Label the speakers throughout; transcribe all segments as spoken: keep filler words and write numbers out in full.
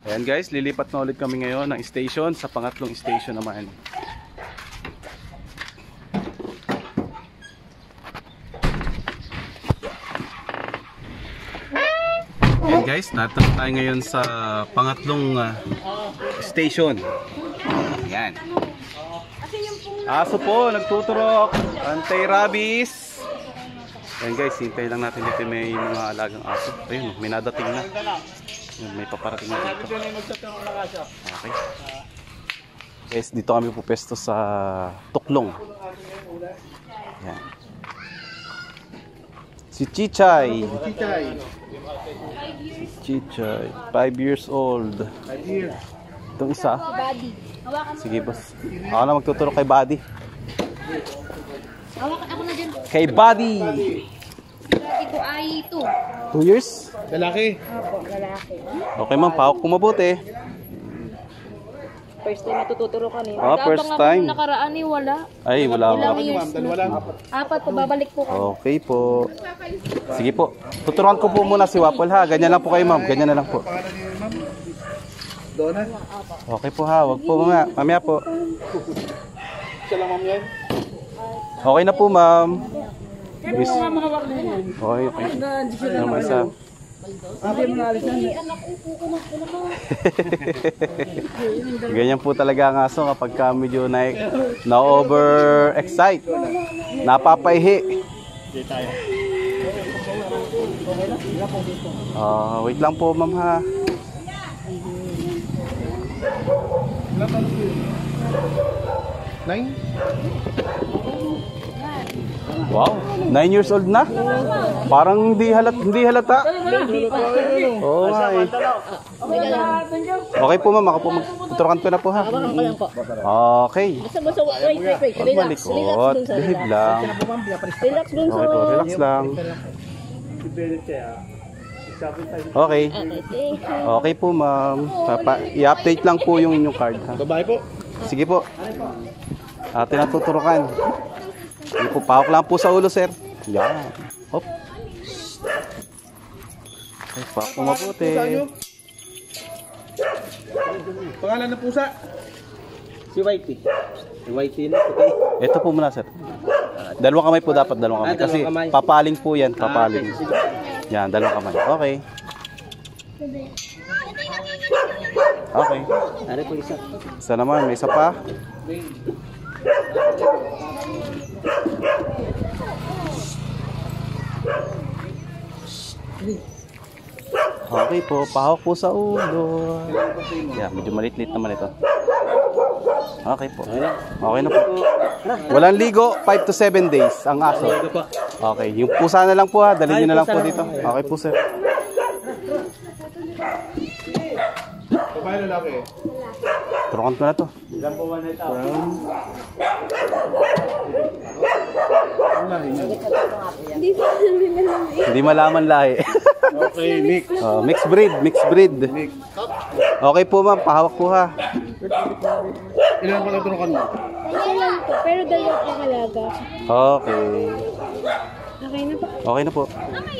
Speaker 1: Ayan guys, lilipat na ulit kami ngayon ng station sa pangatlong station naman. Ayan guys, natin tayo ngayon sa pangatlong uh, station. Ayan. Aso po, nagtuturok. Anti-rabies. Ayan guys, hintay lang natin dito may mga alagang aso. Ayun, may nadating na. May paparating na dito. Okay. Guys, dito kami pupesto sa Tuklong. Ayan. Si Chichay.
Speaker 2: Chichay.
Speaker 1: Chichay. five years old.
Speaker 2: five years.
Speaker 1: Itong isa.
Speaker 3: Buddy.
Speaker 1: Sige boss. Ako na magtuturo kay Buddy.
Speaker 3: Hawakan ako na dyan.
Speaker 1: Kay Buddy.
Speaker 3: Buddy ko ay ito.
Speaker 1: two years?
Speaker 2: Lalaki.
Speaker 3: Opo, lalaki.
Speaker 1: Okay ma'am, pahok ko mabuti.
Speaker 3: First time natututuro ka niya.
Speaker 1: Ah, first time.
Speaker 3: Nakaraan eh, wala.
Speaker 1: Ay, wala
Speaker 3: Ilang
Speaker 1: ako.
Speaker 3: years
Speaker 2: Dalawa lang.
Speaker 3: Apat po, babalik po ka.
Speaker 1: Okay po. Sige po. Tuturuan ko po muna si Waffle ha. Ganyan lang po kayo ma'am. Ganyan na lang po.
Speaker 2: Pangalan niyo, ma'am? Donna?
Speaker 1: Okay po ha. Wag po mamaya. Mamaya po.
Speaker 2: Siya lang, ma'am, yan?
Speaker 1: Okay na po ma'am. Miss. Okay, okay. Naman sa... Ganyan po talaga ang aso kapag ka medyo na, na over excite. Napapaihi. Ah, wait lang po ma'am ha.
Speaker 2: Nine?
Speaker 1: Wow, nine years old na. Parang hindi halat, hindi halata. Oh, ay. Okay po ma'am, ako po magtuturukan ko na po ha. Okay. Malikot, behave lang.
Speaker 3: Relax dun sa...
Speaker 1: Okay po, relax lang. Okay. Okay po ma'am. I-update lang po yung inyong card ha.
Speaker 2: Babae po.
Speaker 1: Sige po. Atin ang tuturukan. Hindi po, pahok lang po sa ulo, sir. Yan. Hop. Ay, pahok po mabuti.
Speaker 2: Pusa nyo? Pangalan ng pusa?
Speaker 4: Si Whitey. Si Whitey na puti.
Speaker 1: Ito po muna, sir. Dalawang kamay po dapat, dalawang kamay.
Speaker 4: Ah, dalawang
Speaker 1: Kasi
Speaker 4: kamay.
Speaker 1: papaling po yan, papaling.
Speaker 4: Ah, sige.
Speaker 1: Yan, dalawang kamay. Okay. Okay.
Speaker 4: Ano po isa?
Speaker 1: Isa naman, may isa pa. Okay po, pahok po sa ulo. Yan, medyo malit-lit naman ito. Okay po. Okay na po. Walang ligo, five to seven days ang aso. Okay, yung pusa na lang po ha, dalhin nyo na lang po dito. Okay po sir.
Speaker 2: Babae lalaki.
Speaker 1: Turukan ko na to.
Speaker 2: Ilan po ba na ito?
Speaker 1: Hindi malaman lahi.
Speaker 2: Okay, mix.
Speaker 1: Oh, mixed breed, mixed breed. Okay po ma'am, pahawak po ha.
Speaker 2: Ilan po na turukan mo?
Speaker 3: Ilan po, pero dalawa po kalaga.
Speaker 1: Okay.
Speaker 3: Okay na po.
Speaker 1: Okay na po.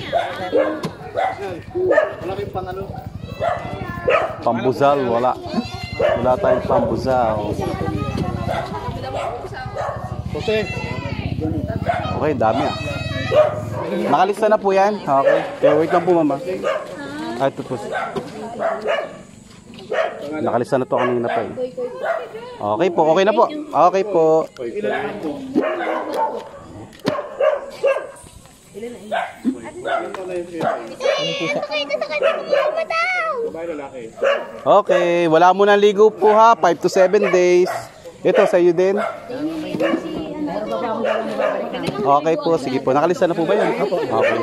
Speaker 2: Wala kayong pang ano?
Speaker 1: Pambuzal, wala. Wala tayong pambuzal.
Speaker 2: Jose.
Speaker 1: Okay, dami ah. Nakalista na po yan. Okay. Okay, wait lang po mama. Ah, ito po. Nakalista na to kanina pa eh. Okay po, okay na po. Okay po.
Speaker 2: Ilan po? Babae lalaki.
Speaker 1: Okay, wala mo nang ligo po ha. five to seven days. Ito sa iyo din. Okay po, sige po. Nakalista na po ba yan? Okay.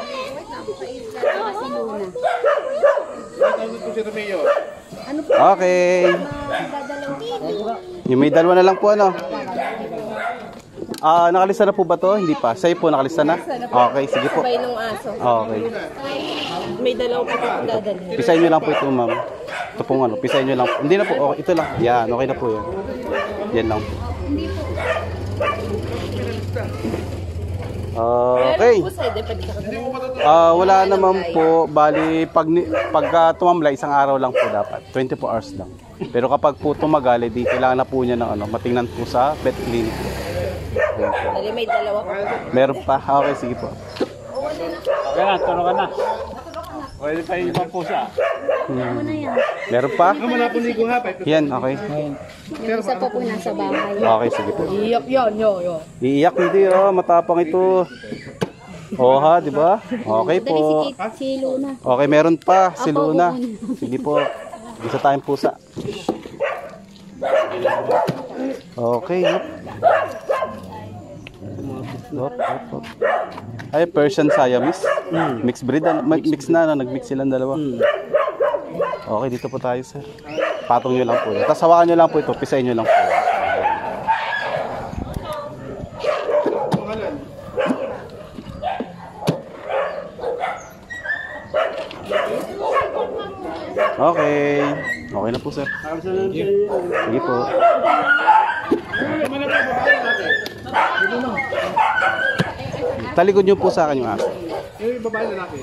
Speaker 2: Si Romeo.
Speaker 1: Okay. Yung may dalawa na lang po ano. Ah, nakalista na po ba to? Hindi pa. Sa'yo po nakalista na? Okay, sige po.
Speaker 3: Sabay nung aso.
Speaker 1: Okay.
Speaker 3: May dalawa pa po dadalhin.
Speaker 1: Pisahin nyo lang po ito, ma'am. Ito pong ano, pisahin nyo lang. Hindi na po, okay, ito lang. Yan, okay na po yan. Yan lang po. Okay.
Speaker 3: Meron po sa pwede ka.
Speaker 1: Ah, wala naman po. Bali, pag, ni- pagka tumamlay, isang araw lang po dapat. twenty-four hours lang. Pero kapag po tumagal, di kailangan na po niya ng ano, matingnan po sa vet clinic. Ayan po.
Speaker 3: Dali, may dalawa pa.
Speaker 1: Meron pa? Okay, sige po.
Speaker 4: Okay na, turo ka na. Pwede pa yung ibang pusa.
Speaker 1: Hmm. Meron pa?
Speaker 2: Wala po ligo ha.
Speaker 1: Yan, okay.
Speaker 3: Yung isa pa po nasa bahay.
Speaker 1: Okay, sige po.
Speaker 3: Iyak yan, yo, yo.
Speaker 1: Iiyak hindi oh, matapang ito. Oh ha, di ba? Okay
Speaker 3: Dali,
Speaker 1: po.
Speaker 3: si, Kit, si Luna.
Speaker 1: Okay, meron pa si
Speaker 3: Ako,
Speaker 1: Luna.
Speaker 3: kukunin.
Speaker 1: Sige po. Isa tayong pusa. Okay, yep. Hop, hop, hop. Ay, Persian Siamese. Mixed breed. ano? Mag- Mix na, no? Nag-mix silang dalawa. Okay, dito po tayo, sir. Patong nyo lang po. Tapos hawakan nyo lang po ito. Pisain nyo lang po. Okay. Okay na po, sir. Sige po. Talikod nyo po sa akin yung aso.
Speaker 2: Yung babae lalaki.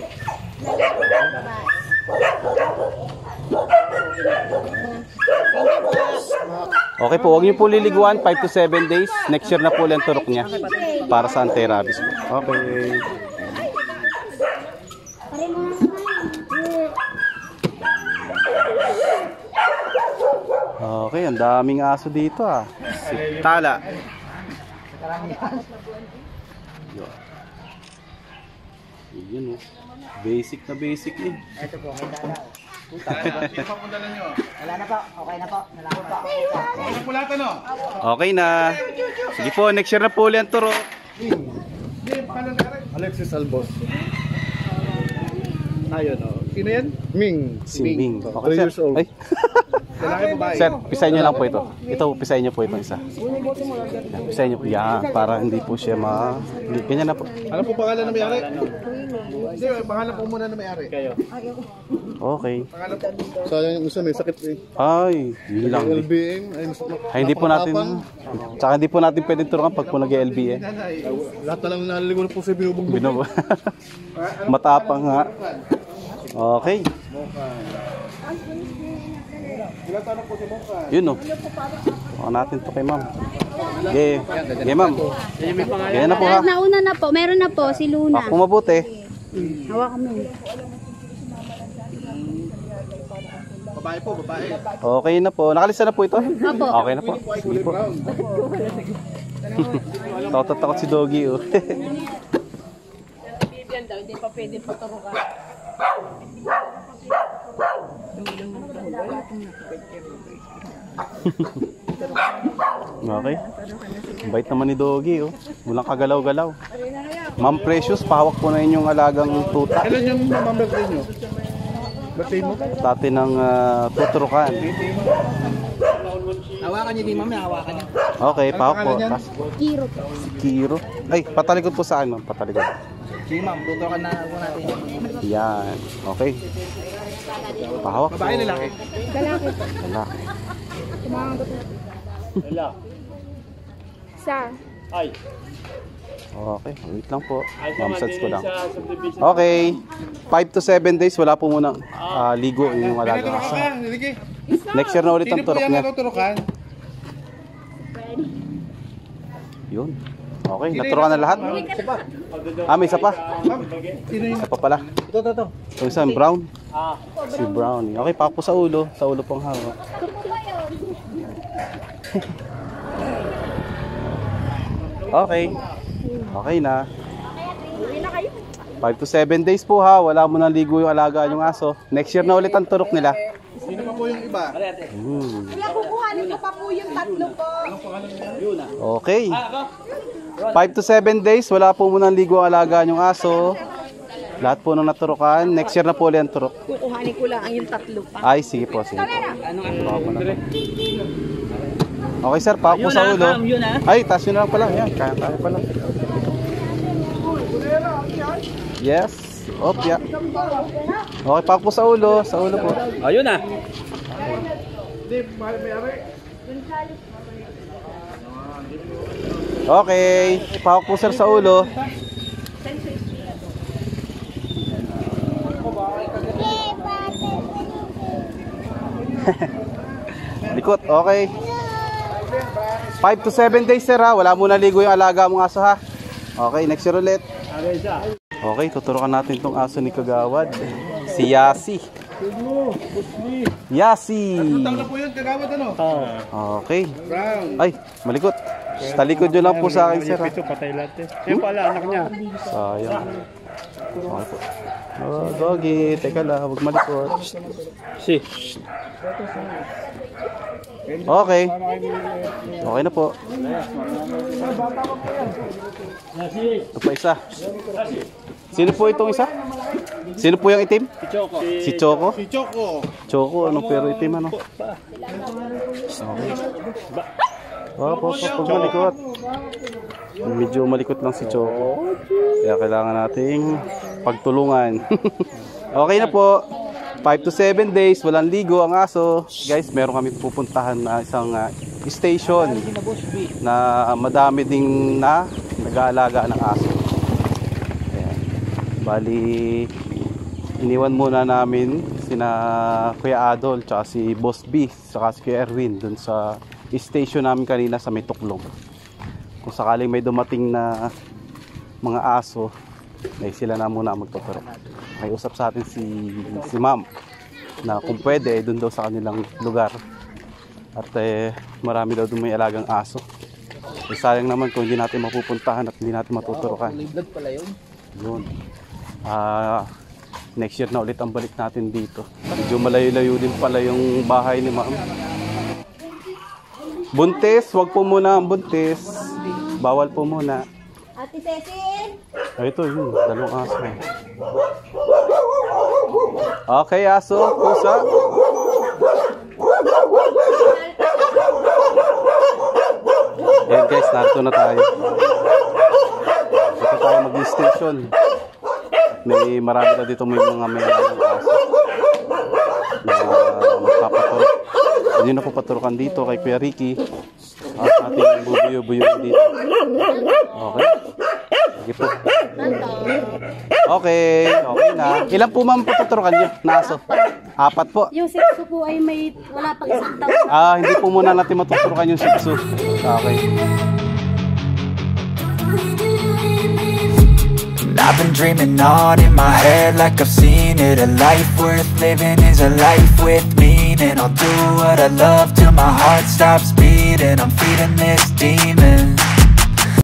Speaker 1: Okay po, huwag niyo po liliguan, five to seven days. Next year na po lang turok niya para sa anti-rabies po. Okay. Okay, ang daming aso dito ah. Si Tala. Yun oh. Basic na basic eh.
Speaker 4: Ito po, may dala.
Speaker 2: Sino pa po dala nyo?
Speaker 4: Wala na po, okay na po. Nalaman po.
Speaker 2: Ano po lahat ano?
Speaker 1: Okay na. Sige po, next year na po ulit ang turok.
Speaker 2: Hindi, pangalan na rin. Alexis Albos. Ayun o. Sino yan? Ming.
Speaker 1: Si Ming. Okay,
Speaker 2: three
Speaker 1: sir.
Speaker 2: years old.
Speaker 1: Ay.
Speaker 2: Lalaki babae.
Speaker 1: Sir, pisahin niyo lang po ito. Ito, pisahin niyo po ito isa. Yan, pisahin niyo po. Yan, para hindi po siya ma... Hindi, ganyan na po.
Speaker 2: Ano po pangalan na may-ari? Hindi, pangalan po muna na may-ari. Kayo.
Speaker 1: Okay.
Speaker 2: Pangalan po. Sayang yung isa may sakit eh.
Speaker 1: Ay, yun lang.
Speaker 2: L B M. Ay, mas,
Speaker 1: Ay, hindi po natin... Tsaka hindi po natin pwedeng turukan pag po nag-L B eh.
Speaker 2: lahat na lang naliligo na po sa binubugbog.
Speaker 1: Binobo. Matapang nga. Okay.
Speaker 2: Ilan taon na po si Moka?
Speaker 1: Yun o. Baka natin to kay ma'am. Okay. Okay, ma'am. Ganyan na po ha.
Speaker 3: Nauna na po, meron na po, si Luna.
Speaker 1: Ako mabuti.
Speaker 3: Hawakan mo.
Speaker 2: Babae po, babae.
Speaker 1: Okay na po. Nakalista na po ito?
Speaker 3: Apo.
Speaker 1: Okay na po. Sige po. Takot-takot si Doggy oh.
Speaker 3: Yan daw, hindi pa pwede paturukan.
Speaker 1: Okay. Ang bait naman ni Doggy oh. Walang kagalaw-galaw. Ma'am Precious, pahawak po na inyong alagang tuta.
Speaker 2: Kailan yung mamang birthday nyo? Birthday mo?
Speaker 1: Dati ng uh, tuturukan.
Speaker 4: Hawakan niyo di ma'am, hawakan niyo.
Speaker 1: Okay, pahawak po. Tas,
Speaker 3: Kiro po.
Speaker 1: Kiro. Ay, patalikod po sa akin ma'am. Patalikod.
Speaker 4: Sige ma'am, tuturukan na po natin.
Speaker 1: Yan. Okay. Pahawak po.
Speaker 2: Babae lalaki?
Speaker 3: Lalaki po.
Speaker 1: Lalaki.
Speaker 4: Wala.
Speaker 3: Sa.
Speaker 4: Ay.
Speaker 1: Okay, wait lang po. Mamsats ko lang. Okay. five to seven days, wala po muna ah, ligo yung alaga.
Speaker 2: Pinaturukan ka, niligi.
Speaker 1: Next year na ulit ang
Speaker 2: Sino po
Speaker 1: turok
Speaker 2: yan
Speaker 1: niya.
Speaker 2: natuturukan?
Speaker 1: Yun. Okay, naturukan na lahat. Ah, may isa pa.
Speaker 2: Sino yung...
Speaker 1: Isa pa pala.
Speaker 2: Ito, ito, ito.
Speaker 1: Yung isa, Brown.
Speaker 4: Ah.
Speaker 1: Si Brownie. Okay, pa po sa ulo. Sa ulo pong hawak. Okay. Okay na. five to seven days po ha. Wala mo nang ligo yung alaga yung aso. Next year na ulit ang turok nila.
Speaker 2: Sino pa po yung iba?
Speaker 1: Hmm.
Speaker 3: Kukuhanin ko pa po yung tatlo po.
Speaker 1: Okay. five to seven days. Wala po mo nang ligo ang alaga yung aso. Lahat po nang naturukan. Next year na po ulit ang turok.
Speaker 3: Kukuhanin ko lang ang yung tatlo pa.
Speaker 1: Ay, sige po. Sige po. Baka po na to. Okay sir, pa po sa ulo. Ay, taas nyo na lang pala. Yan, kaya tayo pala. Yes. Op, yeah. Okay, pa po sa ulo. Sa ulo po.
Speaker 4: Ayun na.
Speaker 2: Hindi, may-ari.
Speaker 1: Okay. Pa po sir sa ulo. Likot, okay. five to seven days sir ha. Wala muna ligo yung alaga mong aso ha. Okay, next year ulit. Okay, tuturukan natin tong aso ni Kagawad. Si Yasi. Yasi.
Speaker 2: Tawag na po yun, Kagawad ano?
Speaker 1: Okay.
Speaker 2: Brown.
Speaker 1: Ay, malikot. Talikod nyo lang po sa akin sir ha.
Speaker 4: Ito, patay lahat eh. Yan pala, anak niya.
Speaker 1: Sayang. Okay po. Oh, doggy. Teka lang, huwag malikot.
Speaker 4: Si.
Speaker 1: Okay. Okay na po. Ito pa isa. Sino po itong isa? Sino po yung itim?
Speaker 4: Si Choco.
Speaker 1: Si Choco?
Speaker 2: Si Choco.
Speaker 1: Choco, ano pero itim ano? Okay. Oh, po, po, pag malikot. Medyo malikot lang si Choco. Kaya kailangan nating pagtulungan. Okay na po. five to seven days, walang ligo ang aso. Guys, meron kami pupuntahan na isang uh, station na madami ding na nag-aalaga ng aso. Ayan. Bali, iniwan muna namin sina Kuya Adol, tsaka si Boss B, tsaka si Kuya Erwin dun sa station namin kanina sa may Tuklong. Kung sakaling may dumating na mga aso, ay sila na muna magtuturo. May usap sa atin si si ma'am na kung pwede ay doon daw sa kanilang lugar. At eh, marami daw doon may alagang aso. Eh, sayang naman kung hindi natin mapupuntahan at hindi natin matuturukan. Yun. Ah, next year na ulit ang balik natin dito. Medyo malayo-layo din pala yung bahay ni ma'am. Buntis, wag po muna ang buntis. Bawal po muna.
Speaker 3: Ate Cecil!
Speaker 1: Ay, ito yun, dalawang aso. Okay, aso, pusa. Ayan guys, narito na tayo. Dito tayo mag-station. May marami na dito may mga may aso na magpapaturok. Hindi na po paturukan dito kay Kuya Ricky. At ating bubuyo-buyo dito. Okay. Sige po. Okay, okay na. Ilan po ma'am patuturukan nyo na aso? Apat po.
Speaker 3: Yung sexo po ay may wala pang isang taon.
Speaker 1: Ah, hindi po muna natin matuturukan yung Shih Tzu. Okay.
Speaker 5: I've been dreaming on in my head like I've seen it. A life worth living is a life with meaning. I'll do what I love till my heart stops beating. I'm feeding this demon.